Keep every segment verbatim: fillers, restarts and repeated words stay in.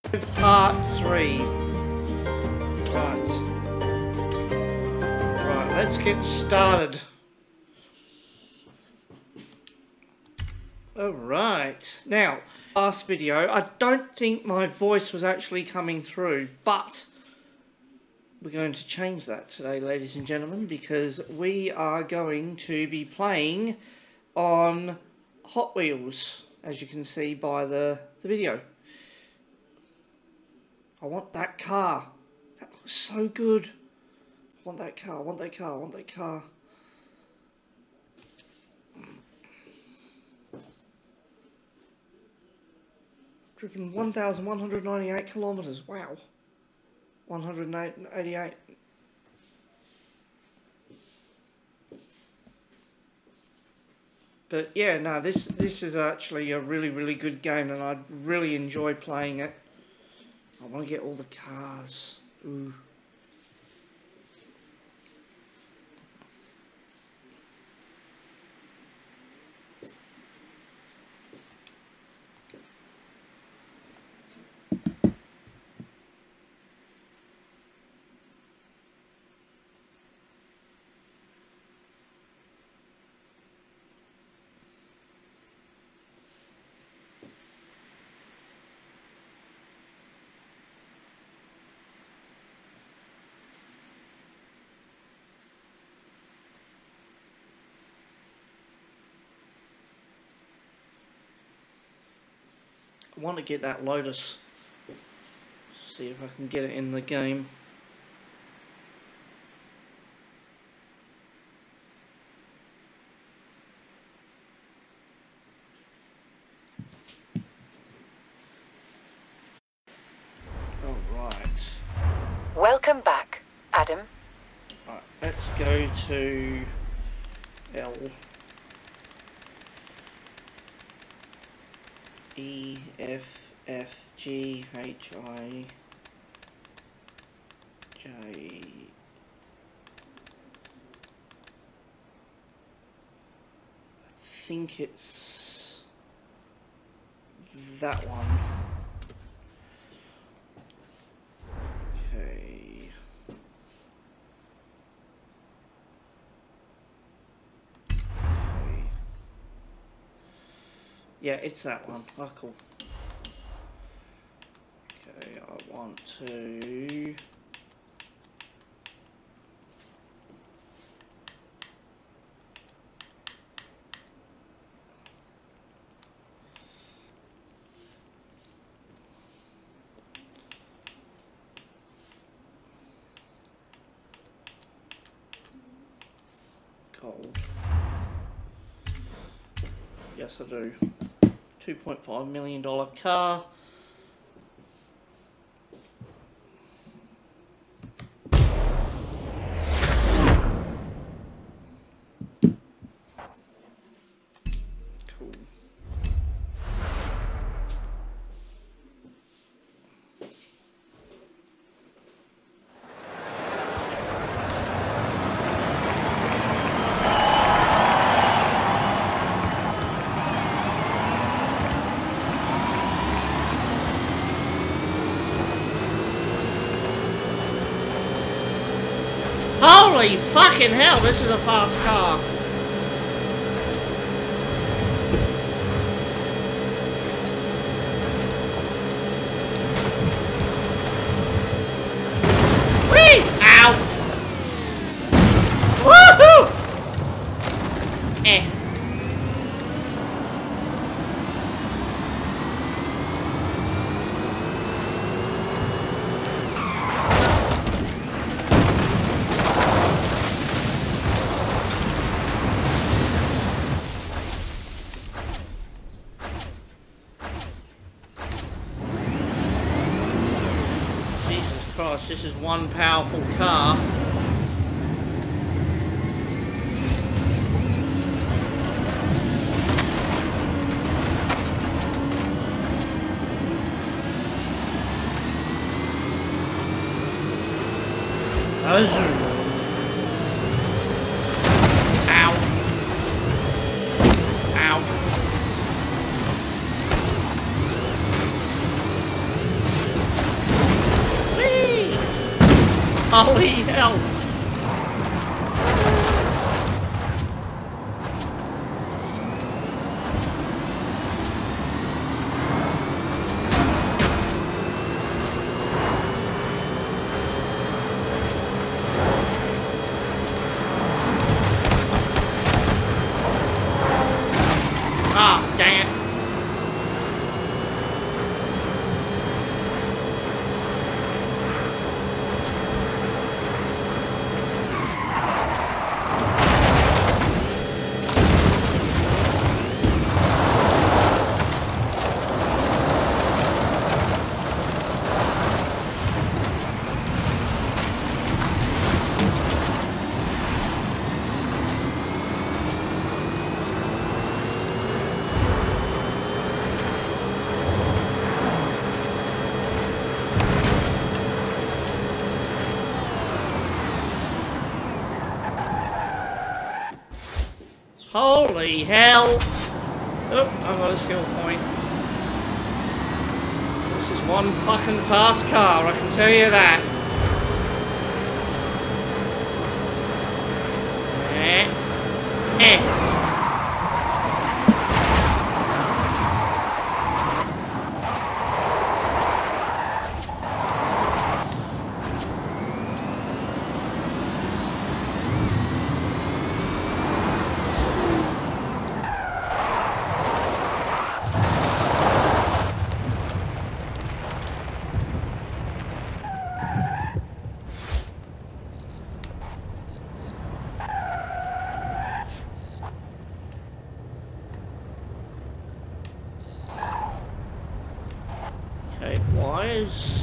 Part three. Right. Right, let's get started. Alright. Now, last video, I don't think my voice was actually coming through, but we're going to change that today, ladies and gentlemen, because we are going to be playing on Hot Wheels, as you can see by the, the video. I want that car. That looks so good. I want that car, I want that car, I want that car. Driven one thousand one hundred ninety-eight kilometres, wow. one hundred eighty-eight. But yeah, no, this this is actually a really, really good game, and I really enjoy playing it. I want to get all the cars. Ooh. I want to get that Lotus. See if I can get it in the game. Alright. Welcome back, Adam. Right, let's go to L. E, F, F, G, H, I, J. I think it's that one. Okay. Yeah, it's that one. Oh, cool. Okay, I want to... Gold. Yes, I do. two point five million dollar car. Cool. Holy fucking hell, this is a fast car. Whee! Ow! Woohoo! Eh. This is one powerful car. Ow. Ow. Holy hell! Ah, dang it. Holy hell! Oh, I got a skill point. This is one fucking fast car, I can tell you that. Eh. Eh. Okay, why is...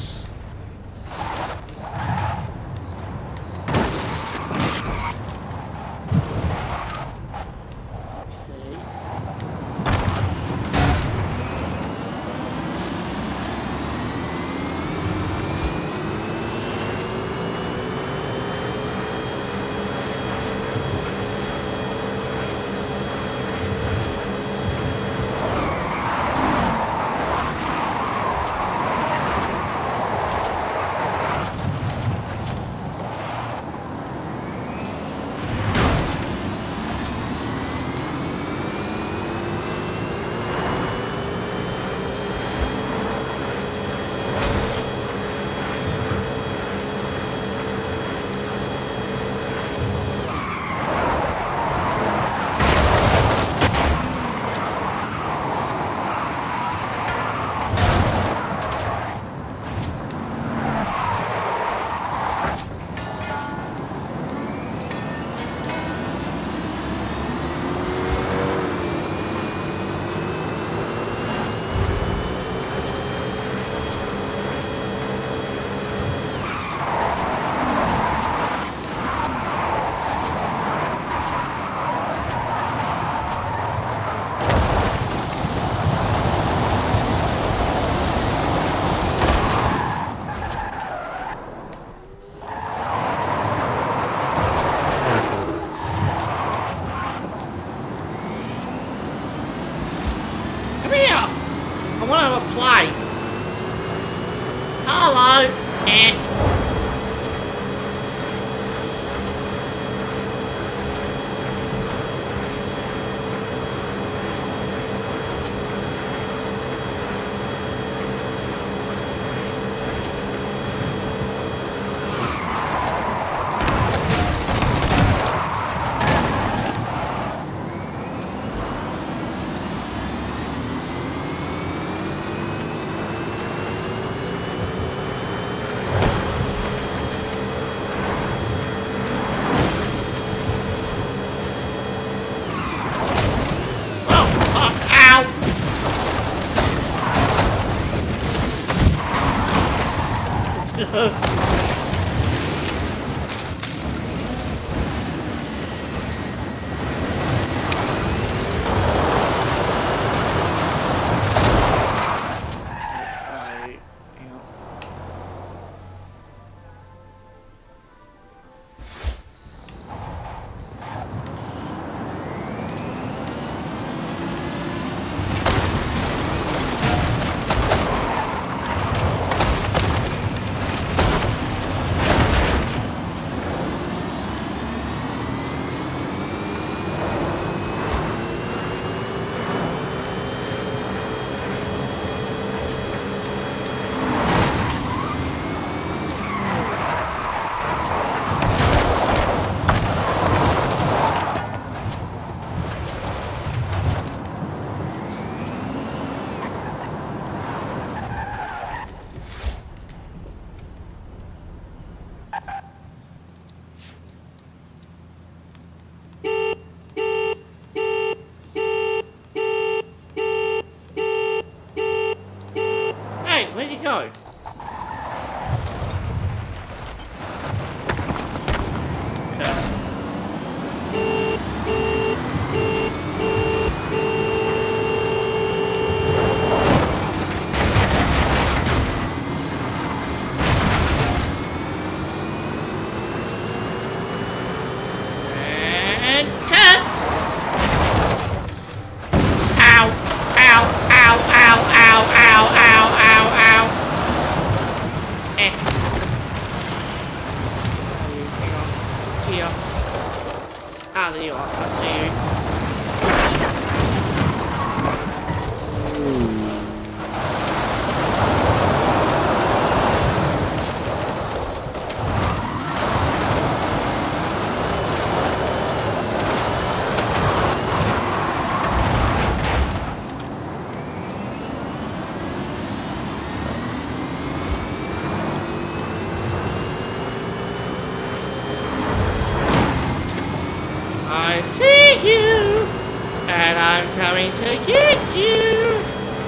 I'm coming to get you!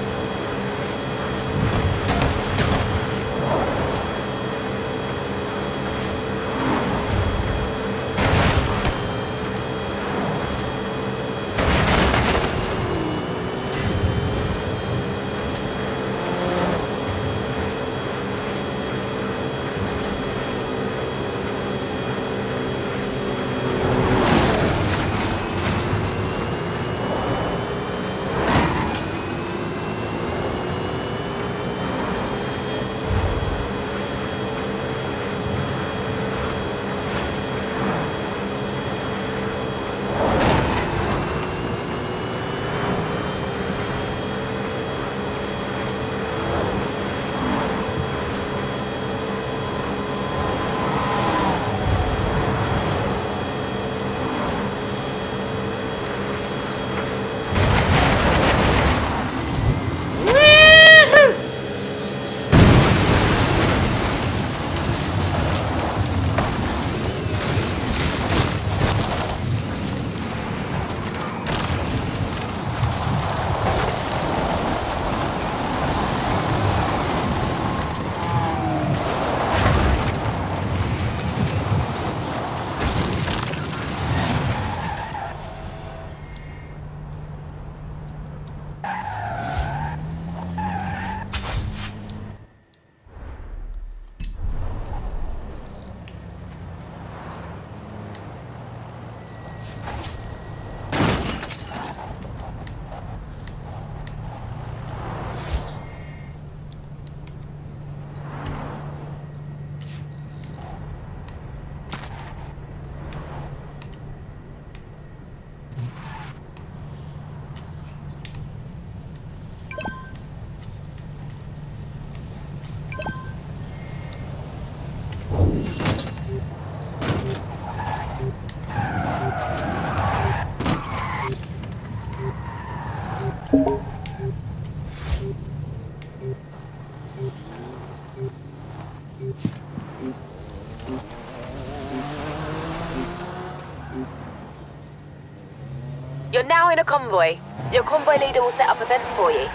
You're now in a convoy. Your convoy leader will set up events for you.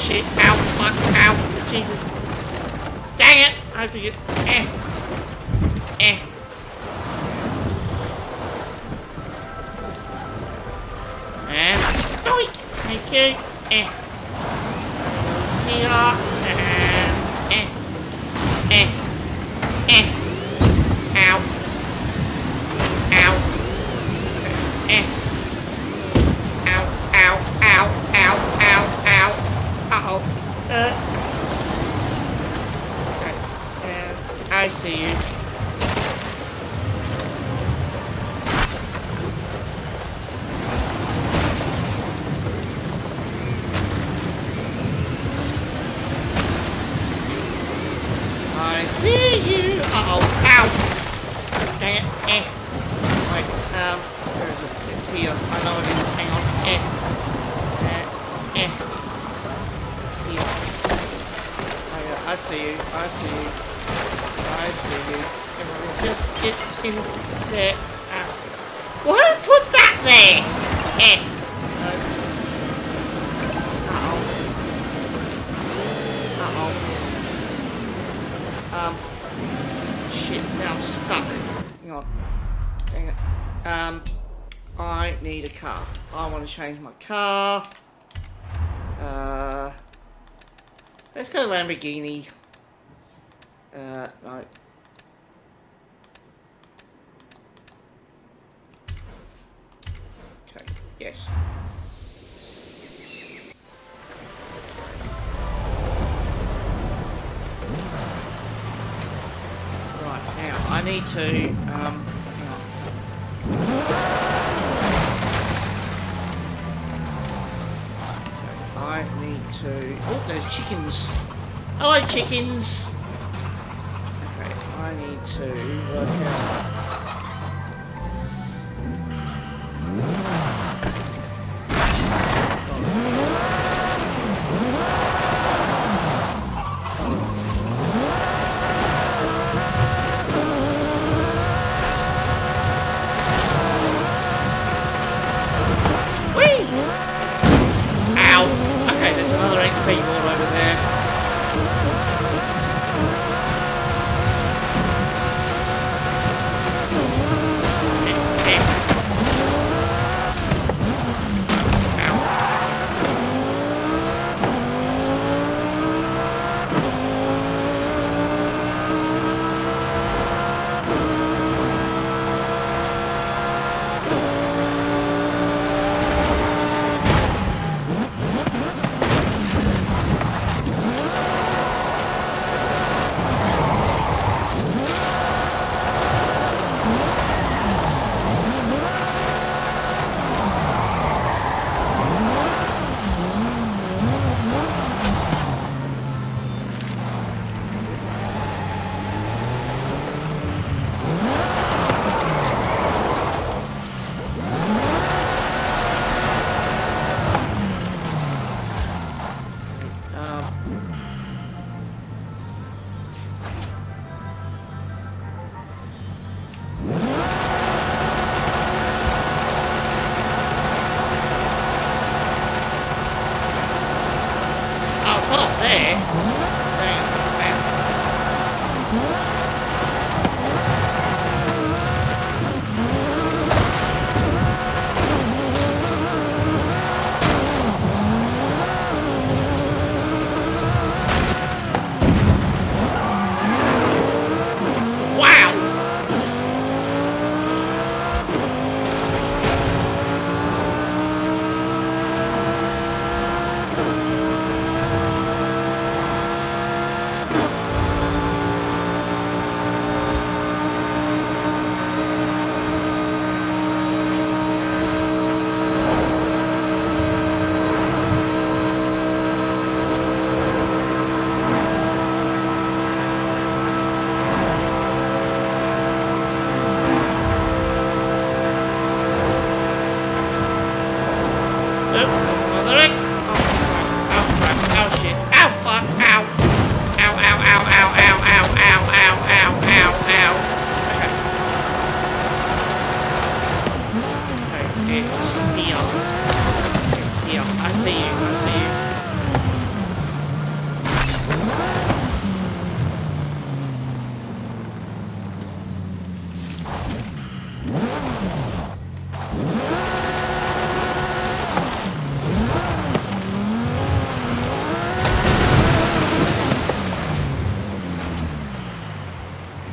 shit. Ow, fuck, ow. Jesus. Dang it. I hope you get... Eh. Eh. And... Doink. Thank you. Eh. Here. And... Eh. Eh. Eh. Ow. Ow. Eh. Ow, ow, ow, ow, ow, ow. Uh-oh. Uh. Okay. Uh, I see you. I see you. Uh-oh. Ow. Dang it. Eh. Wait, um, where is it? It's here. I know it is. Hang on. Eh. Eh. Eh. It's here. Oh, yeah. I see you. I see you. I see you. Everyone just get in there. Uh, why put that there? Eh. Uh-oh. Uh-oh. Um. Shit, now I'm stuck. Hang on. Hang on. Um, I need a car. I want to change my car. Uh, let's go Lamborghini. Uh, no. Okay, yes. Now, I need to, um, hang on. Okay, I need to, oh, there's chickens. Hello, chickens. Okay, I need to work out. People over there.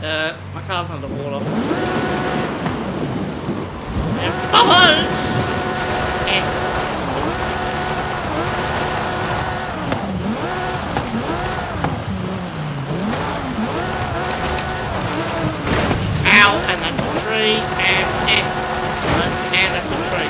Uh, my car's underwater. And bubbles! Eh. Ow, and that's a tree, and eh. And that's a tree.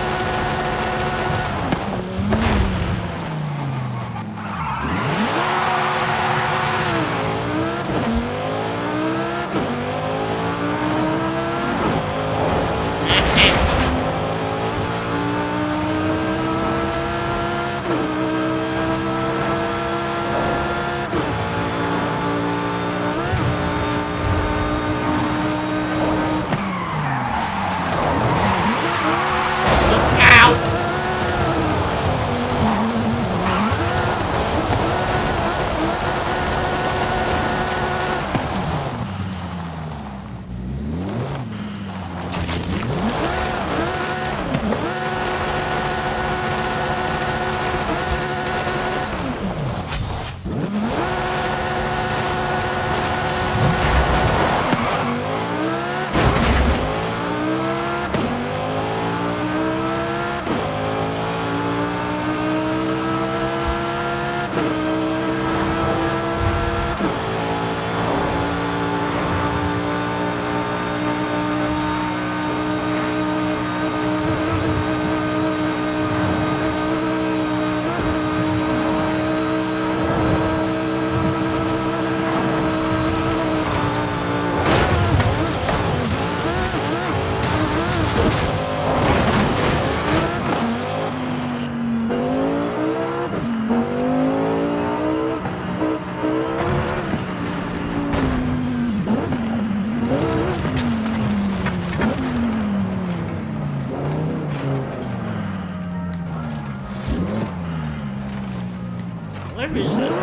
Where is it?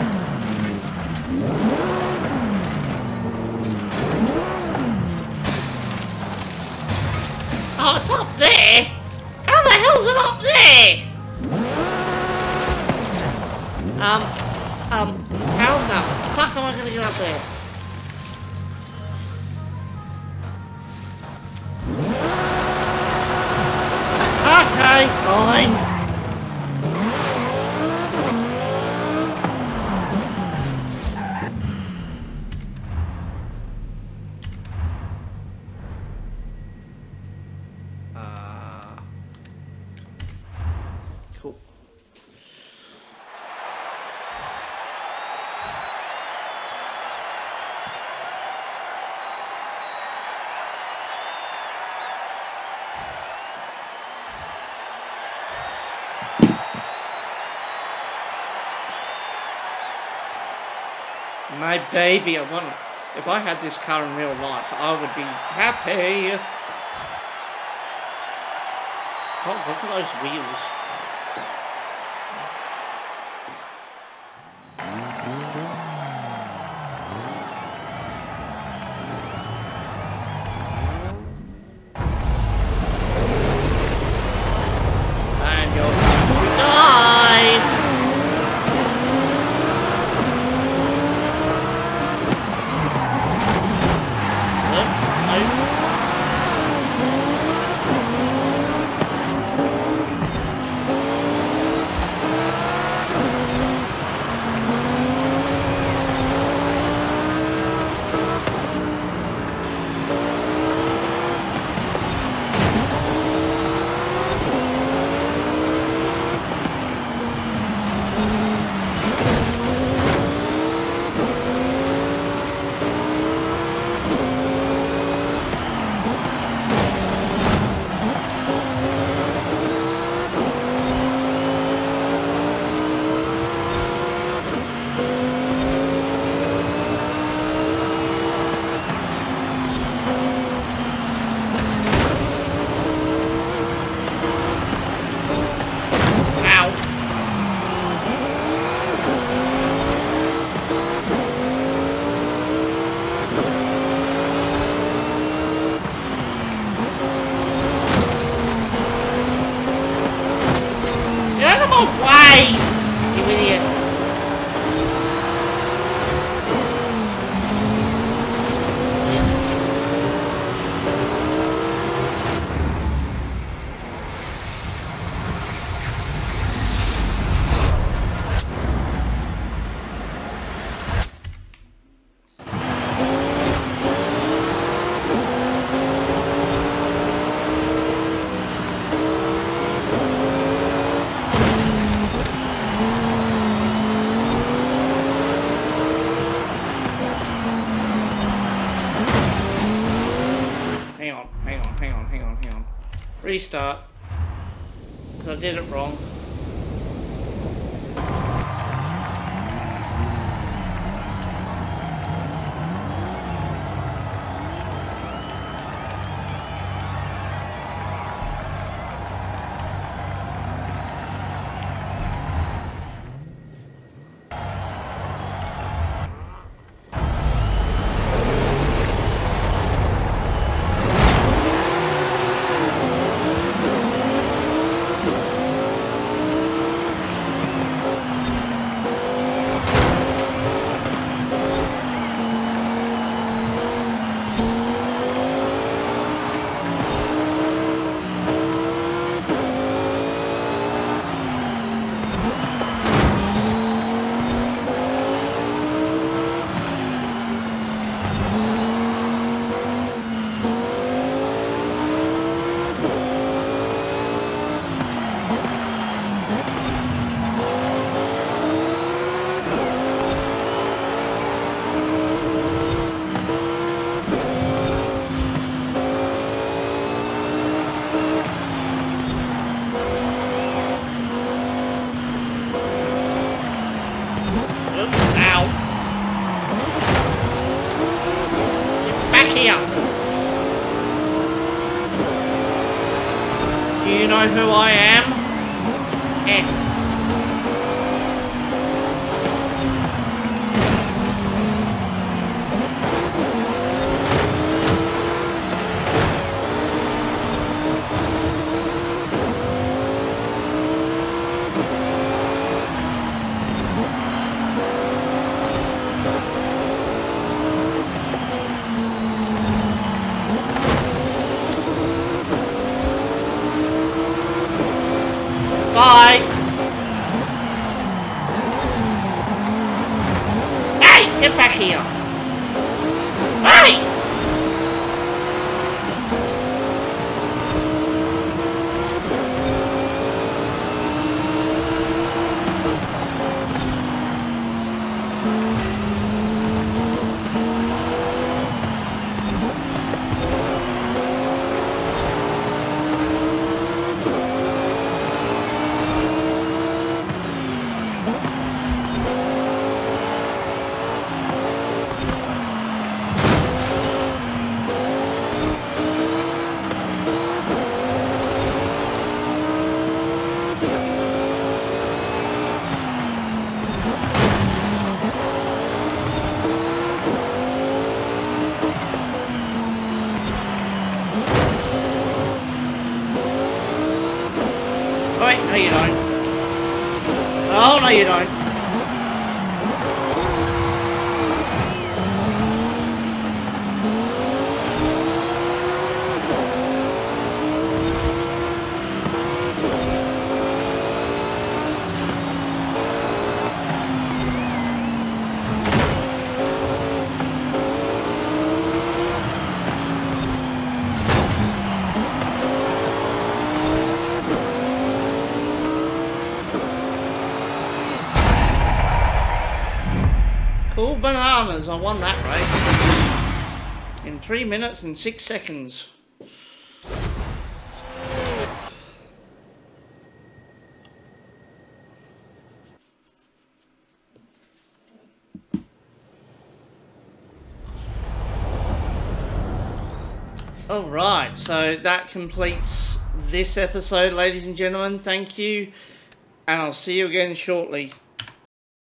Oh, it's up there! How the hell's it up there? Um, um, how the fuck am I gonna get up there? Okay, fine. Cool. My baby, I want. If I had this car in real life, I would be happy. God, look at those wheels. And you're going to die. Restart. Because I did it wrong. Do you know who I am? Eh. Bye! Hey! Get back here! Hey! Wait, no you don't. Oh, no you don't. Cool bananas, I won that race. In three minutes and six seconds. Alright, so that completes this episode, ladies and gentlemen. Thank you, and I'll see you again shortly.